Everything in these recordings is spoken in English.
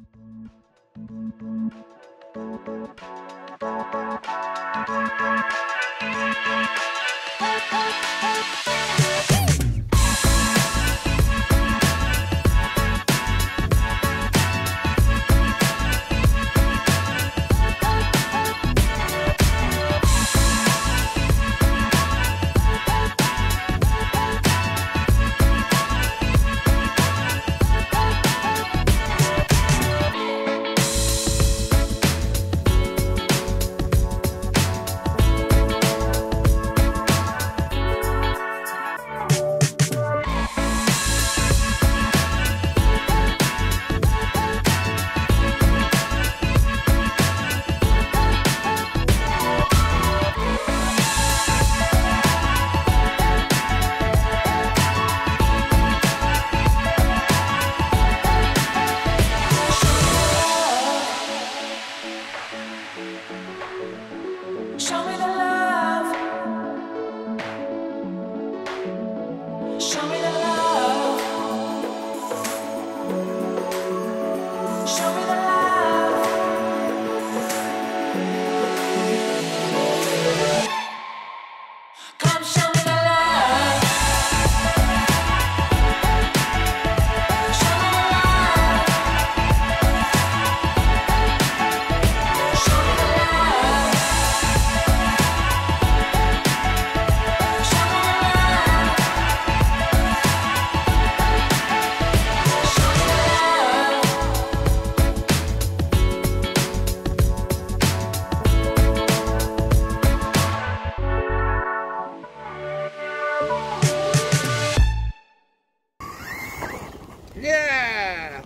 Yeah!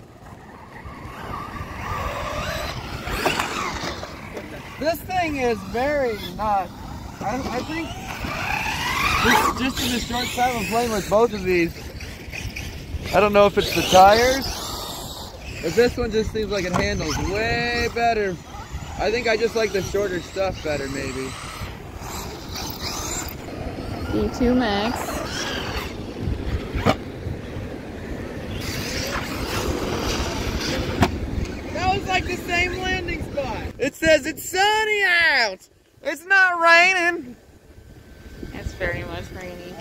This thing is very not, I think, just in the short time of playing with both of these, I don't know if it's the tires, but this one just seems like it handles way better. I think I just like the shorter stuff better, maybe. V2 Max. That was like the same landing spot. It says it's sunny out. It's not raining. It's very much rainy.